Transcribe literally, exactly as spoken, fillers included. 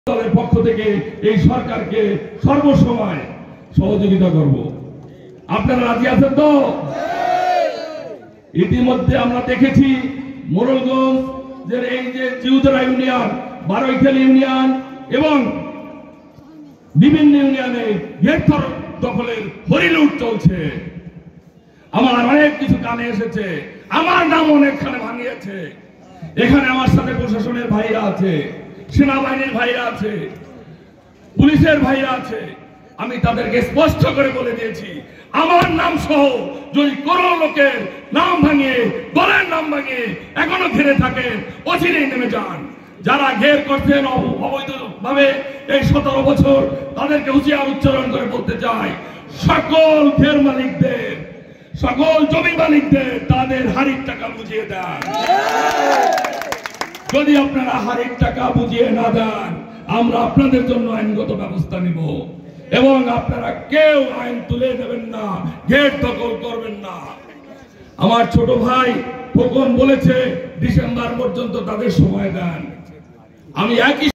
দলের পক্ষ থেকে এই সরকারকে সর্বসময় সহযোগিতা করব। আপনারা রাজি আছেন তো? ইতিমধ্যে আমরা দেখেছি মোড়লগঞ্জের এই যে জিউদরা ইউনিয়ন, বারৈখালী ইউনিয়ন এবং বিভিন্ন ইউনিয়নে গ্রেফতার দখলের হরিলুট চলছে। আমার অনেক কিছু কানে এসেছে, আমার নাম অনেকখানে ভাঙিয়েছে। এখানে আমার সাথে প্রশাসনের ভাইরা আছে, সেনাবাহিনীর ভাইরা আছে, পুলিশের ভাইরা আছে। আমি তাদেরকে স্পষ্ট করে বলে দিয়েছি, আমার নাম সহ যদি কোনো লোকের নাম ভাঙিয়ে, দলের নাম ভাঙিয়ে এখনো ঘিরে থাকেন, অচিরেই নেমে যান। যারা ঘের করছেন অবৈধভাবে এই সতেরো বছর, তাদেরকে হুঁশিয়ার উচ্চারণ করে বলতে চাই, সকল ঘের মালিকদের, সকল জমি মালিকদের তাদের হারির টাকা বুঝিয়ে দেন। যদি আপনারা হারির টাকা বুঝিয়ে না দেন, আমরা আপনাদের জন্য আইনগত ব্যবস্থা নিব এবং আপনারা কেউ আইন তুলে দেবেন না, গেট দখল করবেন না। আমার ছোট ভাই খোকন বলেছে ডিসেম্বর পর্যন্ত তাদের সময় দেন। আমি একই